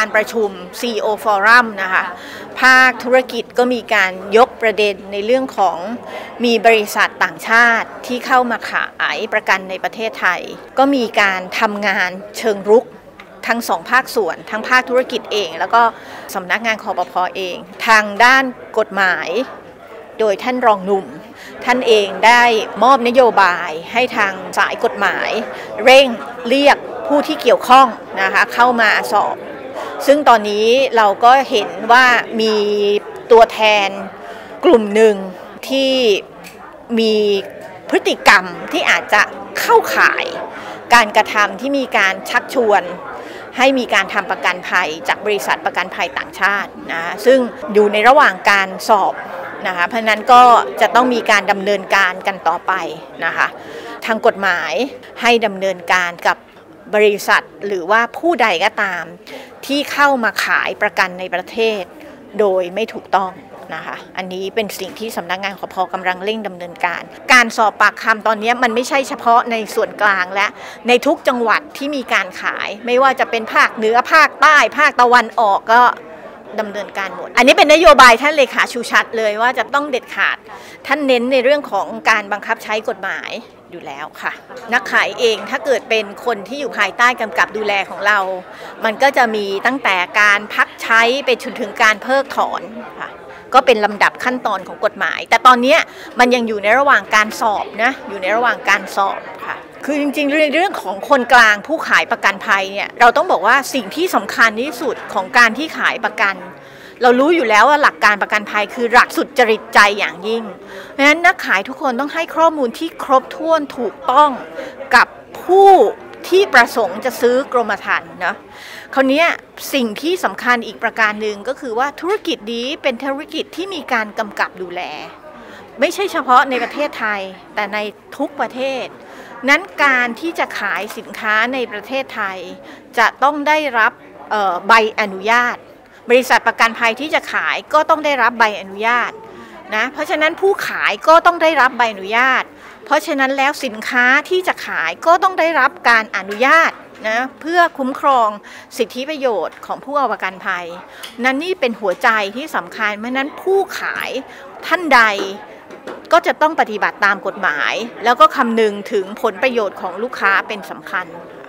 การประชุม CEO Forum นะคะภาคธุรกิจก็มีการยกประเด็นในเรื่องของมีบริษัทต่างชาติที่เข้ามาขายประกันในประเทศไทยก็มีการทำงานเชิงรุกทั้งสองภาคส่วนทั้งภาคธุรกิจเองแล้วก็สำนักงานคปภ.เองทางด้านกฎหมายโดยท่านรองหนุ่มท่านเองได้มอบนโยบายให้ทางสายกฎหมายเร่งเรียกผู้ที่เกี่ยวข้องนะคะเข้ามาสอบซึ่งตอนนี้เราก็เห็นว่ามีตัวแทนกลุ่มหนึ่งที่มีพฤติกรรมที่อาจจะเข้าข่ายการกระทำที่มีการชักชวนให้มีการทำประกันภัยจากบริษัทประกันภัยต่างชาตินะซึ่งอยู่ในระหว่างการสอบนะคะเพราะนั้นก็จะต้องมีการดำเนินการกันต่อไปนะคะทางกฎหมายให้ดำเนินการกับบริษัทหรือว่าผู้ใดก็ตามที่เข้ามาขายประกันในประเทศโดยไม่ถูกต้องนะคะอันนี้เป็นสิ่งที่สำนักงานคปภ.กำลังเร่งดำเนินการการสอบปากคำตอนนี้มันไม่ใช่เฉพาะในส่วนกลางและในทุกจังหวัดที่มีการขายไม่ว่าจะเป็นภาคเหนือภาคใต้ภาคตะวันออกก็ดำเนินการหมดอันนี้เป็นนโยบายท่านเลขาชูชัดเลยว่าจะต้องเด็ดขาดท่านเน้นในเรื่องของการบังคับใช้กฎหมายอยู่แล้วค่ะนักขายเองถ้าเกิดเป็นคนที่อยู่ภายใต้กำกับดูแลของเรามันก็จะมีตั้งแต่การพักใช้ไปจนถึงการเพิกถอนค่ะก็เป็นลำดับขั้นตอนของกฎหมายแต่ตอนนี้มันยังอยู่ในระหว่างการสอบนะอยู่ในระหว่างการสอบค่ะคือจริงๆเรื่องของคนกลางผู้ขายประกันภัยเนี่ยเราต้องบอกว่าสิ่งที่สำคัญที่สุดของการที่ขายประกันเรารู้อยู่แล้วว่าหลักการประกันภัยคือหลักสุจริตใจอย่างยิ่งเพราะฉะนั้นนักขายทุกคนต้องให้ข้อมูลที่ครบถ้วนถูกต้องกับผู้ที่ประสงค์จะซื้อกรมธรรม์นะคราวนี้สิ่งที่สำคัญอีกประการหนึ่งก็คือว่าธุรกิจนี้เป็นธุรกิจที่มีการกำกับดูแลไม่ใช่เฉพาะในประเทศไทยแต่ในทุกประเทศนั้นการที่จะขายสินค้าในประเทศไทยจะต้องได้รับใบอนุญาตบริษัทประกันภัยที่จะขายก็ต้องได้รับใบอนุญาตนะเพราะฉะนั้นผู้ขายก็ต้องได้รับใบอนุญาตเพราะฉะนั้นแล้วสินค้าที่จะขายก็ต้องได้รับการอนุญาตนะเพื่อคุ้มครองสิทธิประโยชน์ของผู้เอาประกันภัยนั่นนี่เป็นหัวใจที่สำคัญเพราะนั้นผู้ขายท่านใดก็จะต้องปฏิบัติตามกฎหมายแล้วก็คำนึงถึงผลประโยชน์ของลูกค้าเป็นสำคัญ